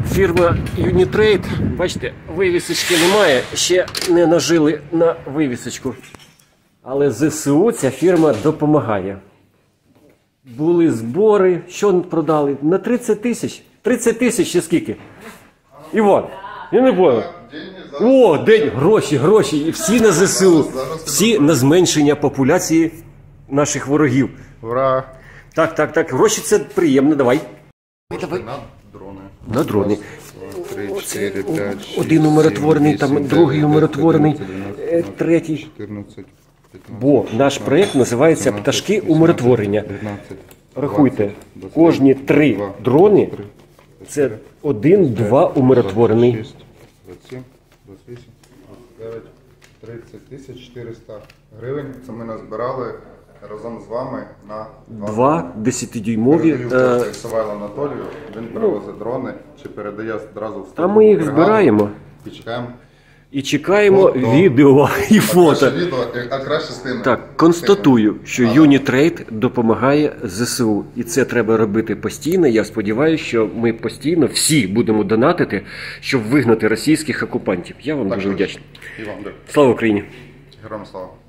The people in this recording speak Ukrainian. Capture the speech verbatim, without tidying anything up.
Фірма Unitrade, бачите, вивісочки немає, ще не нажили на вивісочку. Але ЗСУ ця фірма допомагає. Були збори, що продали? На тридцять тисяч. тридцять тисяч ще скільки? Іван, я не понял. О, день, гроші, гроші. І всі на ЗСУ. Всі на зменшення популяції наших ворогів. Ура! Так, так, так. Гроші це приємно, давай. Давай. На дрони. На дрони. три, чотири, п'ять, шість, один умиротворений, сім, там вісім, другий дев'ять, умиротворений, одинадцять, третій. чотирнадцять, п'ятнадцять, Бо наш проєкт називається «Пташки умиротворення». дев'ятнадцять, Рахуйте, двадцять, кожні три двадцять два, дрони двадцять три, – це один-два умиротворений. двадцять шість, двадцять сім, двадцять вісім, двадцять дев'ять, тридцять тисяч чотириста гривень. Це ми назбирали разом з вами на Два десятидюймові. Передаю кошти Савайлу Анатолію, він привозить дрони, чи передає одразу в А ми їх збираємо. І чекаємо. І чекаємо Фото. відео і А фото. краще відео, а краще з тими. Так, констатую, що Unitrade допомагає ЗСУ. І це треба робити постійно. Я сподіваюся, що ми постійно всі будемо донатити, щоб вигнати російських окупантів. Я вам Так, дуже точно. вдячний. І вам, дякую. Слава Україні! Героям слава.